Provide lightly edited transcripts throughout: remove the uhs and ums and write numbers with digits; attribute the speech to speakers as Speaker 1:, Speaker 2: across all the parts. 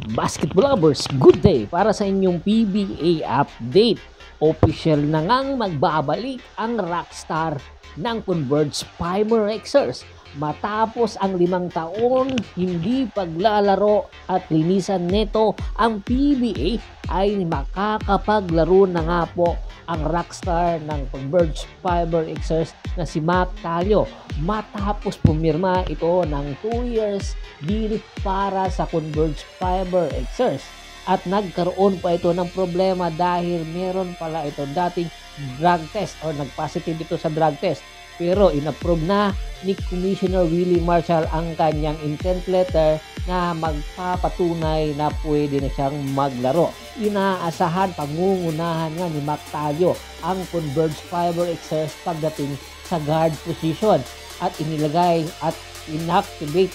Speaker 1: Basketball lovers, good day para sa inyong PBA update. Official na ngang magbabalik ang rockstar ng Converge Fiber Xers matapos ang 5 taon hindi paglalaro at linisan neto ang PBA ay makakapaglaro na nga po ang rockstar ng Converge Fiber Xers na si Mac Talio matapos pumirma ito ng 2 years deal para sa Converge Fiber Xers. At nagkaroon pa ito ng problema dahil meron pala ito dating drug test or nag-positive ito sa drug test. Pero inapprove na ni Commissioner Willie Marshall ang kanyang intent letter na magpapatunay na pwede na siyang maglaro. Inaasahan pangungunahan nga ni Mac Talio ang Converge Fiber Xers pagdating sa guard position at inilagay at inactivate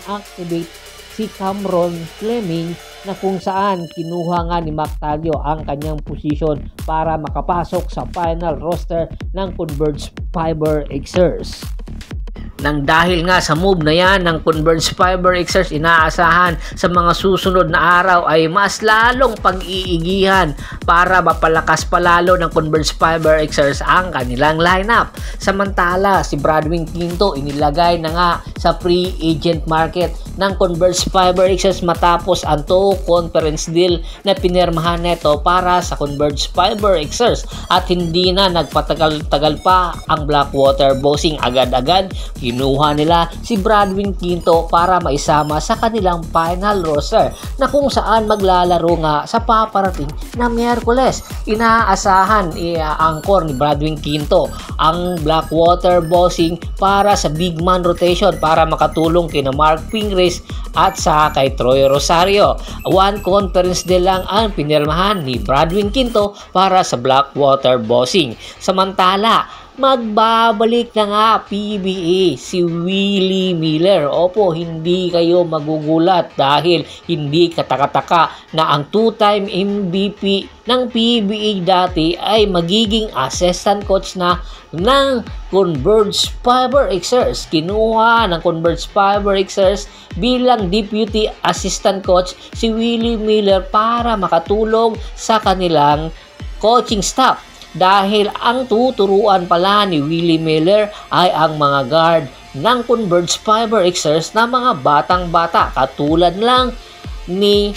Speaker 1: si Cameron Fleming na kung saan kinuha nga ni Mac Talio ang kanyang posisyon para makapasok sa final roster ng Converge Fiber Xers. Nang dahil nga sa move na yan ng Converge Fiber Xers, inaasahan sa mga susunod na araw ay mas lalong pag-iigihan para mapalakas palalo ng Converge Fiber Xers ang kanilang lineup. Samantala, si Bradwin Quinto inilagay na nga sa free agent market ng Converge Fiber Xers matapos ang 2 conference deal na pinirmahan neto para sa Converge Fiber Xers at hindi na nagpatagal-tagal pa ang Blackwater Bossing. Agad-agad kinuha nila si Bradwin Quinto para maisama sa kanilang final roster na kung saan maglalaro nga sa paparating na Miyerkules. Inaasahan i-angkor ni Bradwin Quinto ang Blackwater Bossing para sa big man rotation para makatulong kina Mark Pingris at sa kay Troy Rosario. 1 conference deal lang ang pinirmahan ni Bradwin Quinto para sa Blackwater Bossing. Samantala, magbabalik na nga PBA si Willie Miller. Opo, hindi kayo magugulat dahil hindi katakataka na ang 2-time MVP ng PBA dati ay magiging assistant coach na ng Converge Fiber Xers. Kinuha ng Converge Fiber Xers bilang deputy assistant coach si Willie Miller para makatulong sa kanilang coaching staff. Dahil ang tuturuan pala ni Willie Miller ay ang mga guard ng Converge Fiber Xers na mga batang-bata katulad lang ni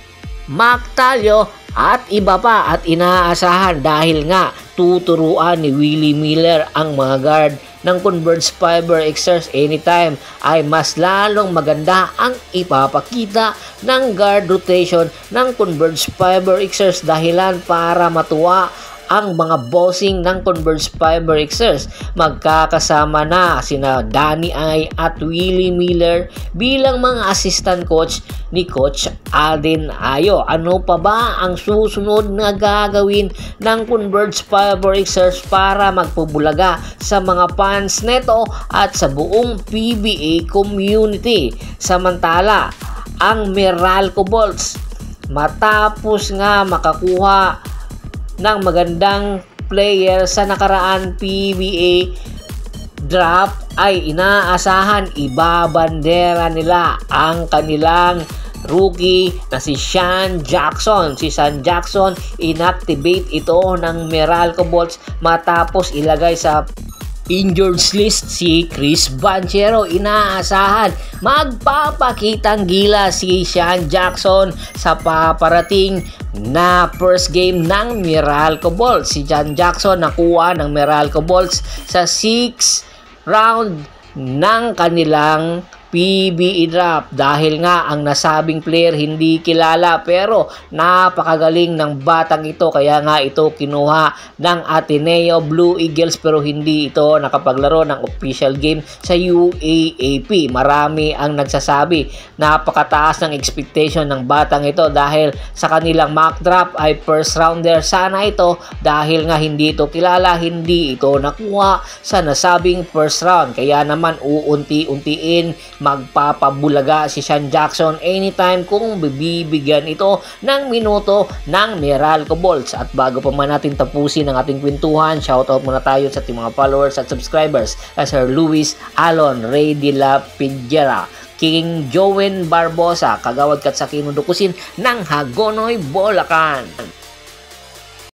Speaker 1: Mac Talio at iba pa, at inaasahan dahil nga tuturuan ni Willie Miller ang mga guard ng Converge Fiber Xers anytime ay mas lalong maganda ang ipapakita ng guard rotation ng Converge Fiber Xers dahilan para matuwa ang mga bossing ng Converge Fiber Xers. Magkakasama na sina Danny Ay at Willie Miller bilang mga assistant coach ni Coach Alden Ayo. Ano pa ba ang susunod na gagawin ng Converge Fiber Xers para magpubulaga sa mga fans neto at sa buong PBA community? Samantala, ang Meralco Bolts matapos nga makakuha ng magandang player sa nakaraan PBA draft ay inaasahan ibabandera nila ang kanilang rookie na si Sean Jackson. Si Sean Jackson inactivate ito ng Meralco Bolts matapos ilagay sa injured list si Chris Banchero. Inaasahan magpapakitang gila si Sean Jackson sa paparating na first game ng Meralco Bolts. Si Sean Jackson nakuha ng Meralco Bolts sa 6th round ng kanilang PBA draft dahil nga ang nasabing player hindi kilala pero napakagaling ng batang ito kaya nga ito kinuha ng Ateneo Blue Eagles pero hindi ito nakapaglaro ng official game sa UAAP. Marami ang nagsasabi napakataas ng expectation ng batang ito dahil sa kanilang mock draft ay first rounder sana ito dahil nga hindi ito kilala, hindi ito nakuha sa nasabing first round kaya naman uunti-untiin magpapabulaga si Sean Jackson anytime kung bibigyan ito ng minuto ng Meralco Bolts. At bago pa man natin tapusin ang ating kwentuhan, shoutout muna tayo sa ating mga followers at subscribers kay Sir Luis Alon Ray de la Pidgera, King Jowen Barbosa, kagawad kat sa kinudukusin ng Hagonoy, Bulacan.